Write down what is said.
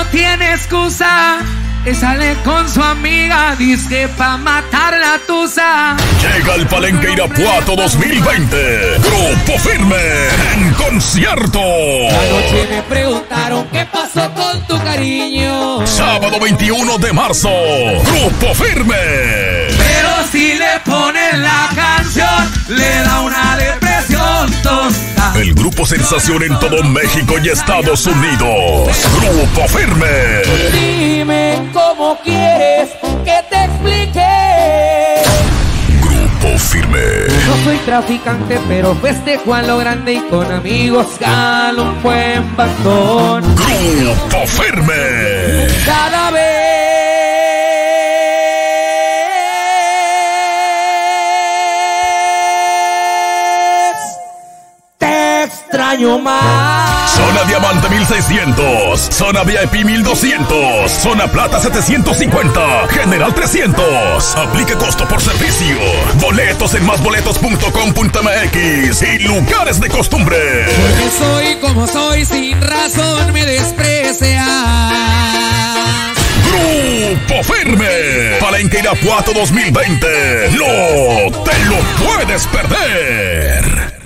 tiene excusa y sale con su amiga, dice pa' matar la tusa. Llega el Palenque Irapuato 2020. Grupo Firme en concierto. Anoche me preguntaron qué pasó con tu cariño. Sábado 21 de marzo. Grupo Firme. Pero si le ponen la canción, le da una depresión tonta. El grupo sensación en todo México y Estados Unidos. Grupo Firme. Dime cómo quieres que te explique. Grupo Firme. No soy traficante, pero festejo a lo grande y con amigos gano un buen bastón. Grupo Firme. Cada vez te extraño más. Zona Diamante 1600, Zona VIP 1200, Zona Plata 750, General 300. Aplique costo por servicio. Boletos en másboletos.com.mx y lugares de costumbre. Porque soy como soy, sin razón me desprecias. Grupo Firme, Palenque Irapuato 2020. No te lo puedes perder.